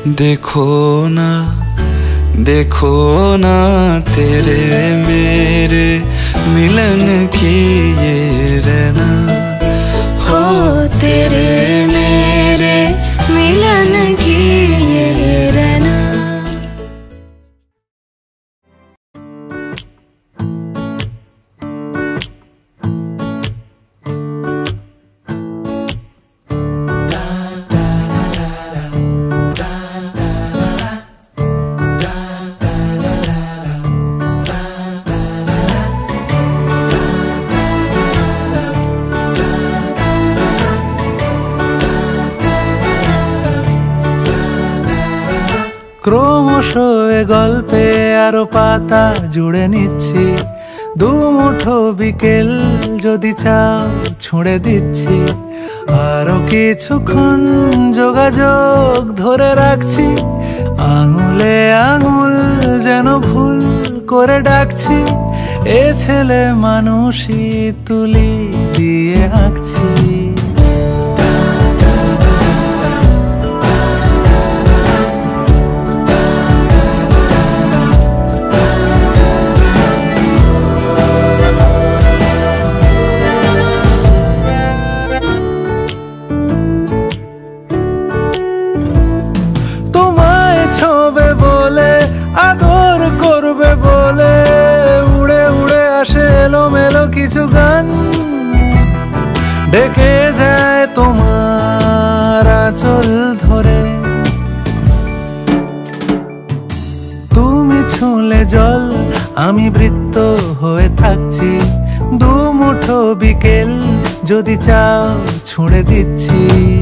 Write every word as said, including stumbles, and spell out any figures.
देखो ना देखो ना तेरे मेरे मिलन की ये रहना हो, तेरे मेरे मिलन की ये रहना। ক্রমশ এ গল্পে আরো পাতা জুড়ে নিচ্ছি, দুমুঠো বিকেল যদি চাও ছুঁড়ে দিচ্ছি। আরো কিছুক্ষণ যোগাযোগ ধরে রাখছি, আঙুলে আঙুল যেন ভুল করে ডাকছি। এ ছেলে মানুষই তুলি দিয়ে আঁকছি। কিছু গান ডেকে যায় তোমার আঁচল ধরে, তুমি ছুঁলে জল আমি বৃত্ত হয়ে থাকছি। দুমুঠো বিকেল যদি চাও ছুঁড়ে দিচ্ছি।